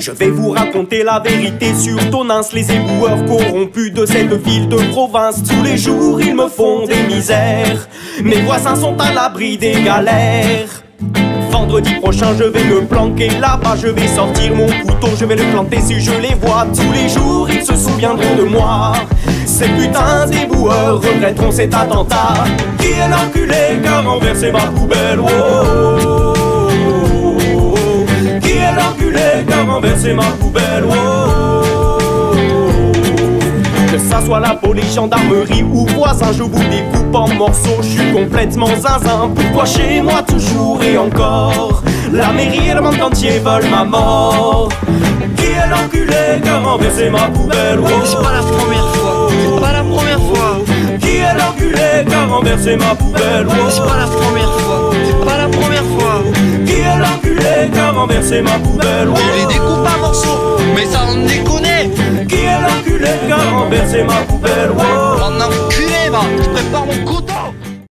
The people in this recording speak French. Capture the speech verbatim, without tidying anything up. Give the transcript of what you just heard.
Je vais vous raconter la vérité sur Tonens, les éboueurs corrompus de cette ville de province. Tous les jours ils me font des misères, mes voisins sont à l'abri des galères. Vendredi prochain je vais me planquer là-bas, je vais sortir mon couteau, je vais le planter si je les vois. Tous les jours ils se souviendront de moi, ces putains d'éboueurs regretteront cet attentat. Qui est l'enculé qui a renversé ma poubelle? Oh, oh, oh, oh. Qui est l'enculé qui a renversé ma poubelle? Oh, oh, oh. Que ça soit la police, gendarmerie ou voisin, je vous découpe en morceaux, je suis complètement zinzin. Pourquoi chez moi toujours et encore la mairie et le monde entier veulent ma mort? Qui est l'enculé qui a renversé ma poubelle? Oh, c'est pas la première fois, c'est pas la première fois. Qui est l'enculé qui a renversé ma poubelle? Oh, c'est pas la première fois, c'est pas la première fois. Qui est l'enculé qui a renversé ma poubelle? Oh, je les découpe en morceaux, mais ça en déconne. Qui est l'enculé qui a renversé ma poubelle? Oh, en enculé, va, je prépare mon couteau.